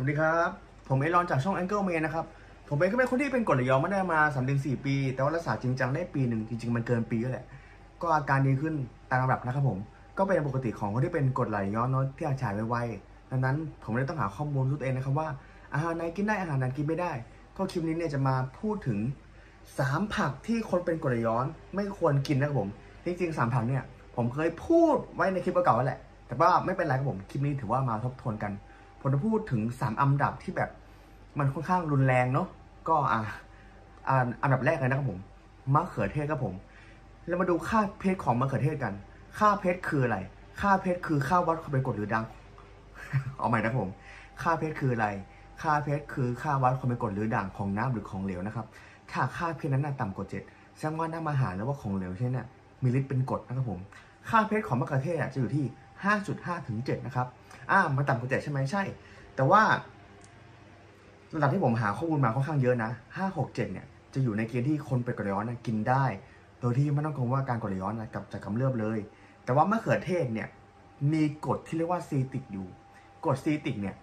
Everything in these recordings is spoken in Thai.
ดีครับผมเอรอนจากช่อง Angle Man นะครับผมเองก็เป็นคนที่เป็นกรดไหลย้อนมาได้มา3-4 ปีแต่ว่ารักษาจริงจังได้ปีหนึ่งจริงๆมันเกินปีแล้วแหละก็อาการดีขึ้นตามลำดับนะครับผมก็เป็นปกติของคนที่เป็นกรดไหลย้อนเนาะที่อาจฉายไวๆดังนั้นผมเลยต้องหาข้อมูลด้วยตัวเองนะครับว่าอาหารไหนกินได้อาหารไหนกินไม่ได้ก็คลิปนี้เนี่ยจะมาพูดถึง3ผักที่คนเป็นกรดไหลย้อนไม่ควรกินนะครับผมจริงๆ3ผักเนี่ยผมเคยพูดไว้ในคลิปเก่าๆแล้วแหละแต่ว่าไม่เป็นไรครับผมคลิปนี้ถือว่ามาทบทวนกันผมจะพูดถึง3อันดับที่แบบมันค่อนข้างรุนแรงเนาะก็อันดับแรกเลยนะครับผมมะเขือเทศครับผมเรามาดูค่าเพชรของมะเขือเทศกันค่าเพชรคืออะไรค่าเพชรคือค่าวัดความเป็นกรดหรือด่าง เอาใหม่นะครับผมค่าเพชรคืออะไรค่าเพชรคือค่าวัดความเป็นกรดหรือด่างของน้ำหรือของเหลวนะครับถ้าค่าเพชรนั้นต่ำกว่า7แสดงว่าน้ำอาหารแล้วว่าของเหลวเช่นน่ะมีฤทธิ์เป็นกรดนะครับผมค่าเพชรของมะเขือเทศจะอยู่ที่ 5.5 ถึง 7นะครับมันต่ำกว่า7ใช่ไหมใช่แต่ว่าระดับที่ผมหาข้อมูลมาค่อนข้างเยอะนะ5 6 7เนี่ยจะอยู่ในเกณฑ์ที่คนเป็นกรดไหลย้อนกินได้โดยที่ไม่ต้องกังวลว่าการกรดไหลย้อนจะกำเริบเลยแต่ว่ามะเขือเทศเนี่ยมีกรดที่เรียกว่าซีติกอยู่กรดซีติกเนี่ย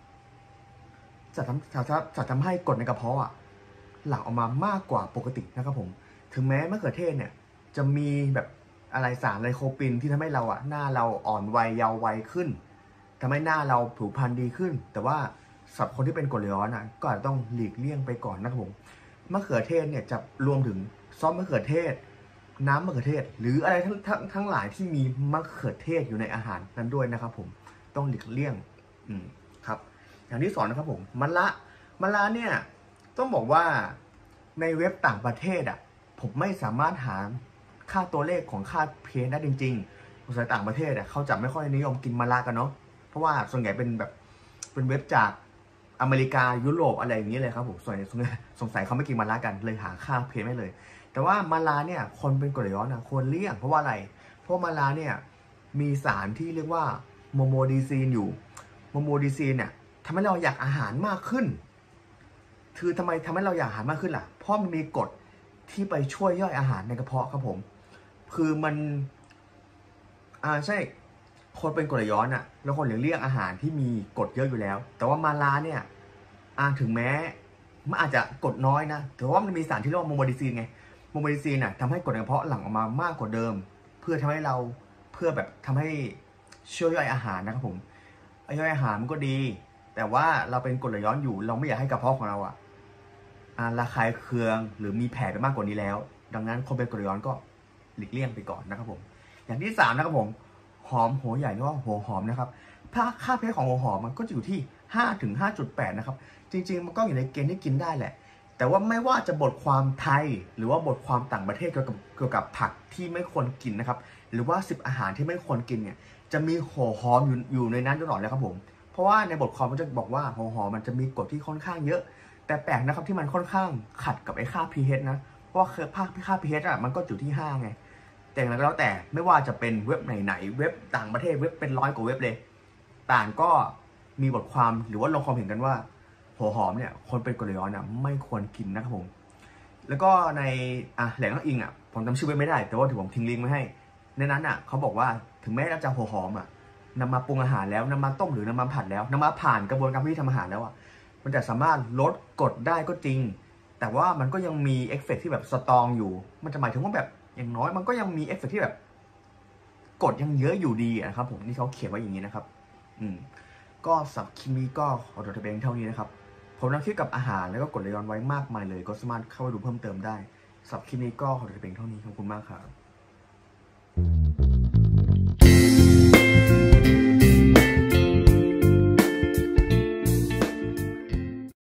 จะทำให้กรดในกระเพาะหลั่งออกมามากกว่าปกตินะครับผมถึงแม้มะเขือเทศเนี่ยจะมีแบบอะไรสารไลโคปินที่ทำให้เราหน้าเราอ่อนวัยเยาว์วัยขึ้นทำให้หน้าเราผิวพรรณดีขึ้นแต่ว่าสำหรับคนที่เป็นกรดไหลย้อนก็อาจจะต้องหลีกเลี่ยงไปก่อนนะครับผมมะเขือเทศเนี่ยจะรวมถึงซอสมะเขือเทศน้ำมะเขือเทศหรืออะไรทั้งหลายที่มีมะเขือเทศอยู่ในอาหารนั้นด้วยนะครับผมต้องหลีกเลี่ยงครับอย่างที่สองนะครับผมมะระเนี่ยต้องบอกว่าในเว็บต่างประเทศผมไม่สามารถหาค่าตัวเลขของค่าเพชได้จริงๆภาษาต่างประเทศเขาจะไม่ค่อยนิยมกินมะระกันเนาะเพราะว่าส่วนใหญ่เป็นแบบเป็นเว็บจากอเมริกายุโรปอะไรอย่างนี้เลยครับผมสงสัยเขาไม่กินมะระกันเลยหาค่าเพชไม่เลยแต่ว่ามะระเนี่ยคนเป็นกรดไหลย้อนควรเลี่ยงเพราะว่าอะไรเพราะมะระเนี่ยมีสารที่เรียกว่าโมโมดีซีนอยู่โมโมดีซีนเนี่ยทำให้เราอยากอาหารมากขึ้นคือทำให้เราอยากอาหารมากขึ้นล่ะเพราะมันมีกรดที่ไปช่วยย่อยอาหารในกระเพาะครับผมคือมันใช่คนเป็นกรดไหลย้อนแล้วคนเลี่ยงอาหารที่มีกรดเยอะอยู่แล้วแต่ว่ามะระเนี่ยถึงแม้มันอาจจะกรดน้อยนะแต่ว่ามันมีสารที่เรียกว่าโมโมดิซีนไงโมโมดิซีนทำให้กรดในกระเพาะหลั่งออกมามากกว่าเดิมเพื่อทำให้เราแบบทำให้ช่วยย่อยอาหารนะครับผมย่อยอาหารมันก็ดีแต่ว่าเราเป็นกรดไหลย้อนอยู่เราไม่อยากให้กระเพาะของเราระคายเคืองหรือมีแผลไปมากกว่านี้แล้วดังนั้นคนเป็นกรดไหลย้อนก็หลีกเลี่ยงไปก่อนนะครับผมอย่างที่3นะครับผมหอมหัวใหญ่หรือว่าหัวหอมนะครับค่าเพชของหัวหอมมันก็จะอยู่ที่5 ถึง 5.8นะครับจริงๆมันก็อยู่ในเกณฑ์ที่กินได้แหละแต่ว่าไม่ว่าจะบทความไทยหรือว่าบทความต่างประเทศเกี่ยวกับผักที่ไม่ควรกินนะครับหรือว่า10อาหารที่ไม่ควรกินเนี่ยจะมีหัวหอมอยู่ในนั้นตลอดเลยครับผมเพราะว่าในบทความมันจะบอกว่าหัวหอมมันจะมีกรดที่ค่อนข้างเยอะแต่แปลกนะครับที่มันค่อนข้างขัดกับไอ้ค่า pH นะเพราะว่าค่า pH มันก็อยู่ที่5ไงแต่อย่างไรก็แล้วแต่ไม่ว่าจะเป็นเว็บไหนเว็บต่างประเทศเว็บเป็น100 กว่าเว็บเลยต่างก็มีบทความหรือว่าลงความเห็นกันว่าหัวหอมเนี่ยคนเป็นกรดไหลย้อนไม่ควรกินนะครับผมแล้วก็ในแหล่งอ้างอิงผมจำชื่อไว้ไม่ได้แต่ว่าถือผมทิ้งลิงก์ไว้ให้ในนั้นเขาบอกว่าถึงแม้เราจะหัวหอมนำมาปรุงอาหารแล้วนำมาต้มหรือนำมาผัดแล้วนำมาผ่านกระบวนการที่ทำอาหารแล้วมันจะสามารถลดกรดได้ก็จริงแต่ว่ามันก็ยังมีเอฟเฟกต์ที่แบบสตรองอยู่มันจะหมายถึงว่าแบบอย่างน้อยมันก็ยังมีเอฟเฟกต์ที่แบบกรดยังเยอะอยู่ดีนะครับผมนี่เขาเขียนไว้อย่างนี้นะครับก็สับคิมีก็ขอตัวเองเท่านี้นะครับผมนำคลิปกับอาหารแล้วก็กรดไหลย้อนไว้มากมายเลยก็สามารถเข้าไปดูเพิ่มเติมได้สับคลิปนี้ก็ขอตัวเองเท่านี้ขอบคุณมากครับ